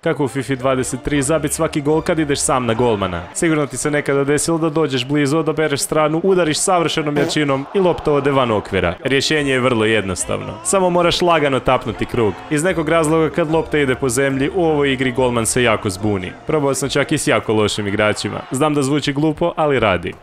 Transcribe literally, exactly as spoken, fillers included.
Kako u FIFA dvadeset tri zabit svaki gol kad ideš sam na golmana? Sigurno ti se nekada desilo da dođeš blizu, odabereš stranu, udariš savršenom jačinom i lopta ode van okvira. Rješenje je vrlo jednostavno. Samo moraš lagano tapnuti krug. Iz nekog razloga kad lopta ide po zemlji, u ovoj igri golman se jako zbuni. Probao sam čak i s jako lošim igračima. Znam da zvuči glupo, ali radi.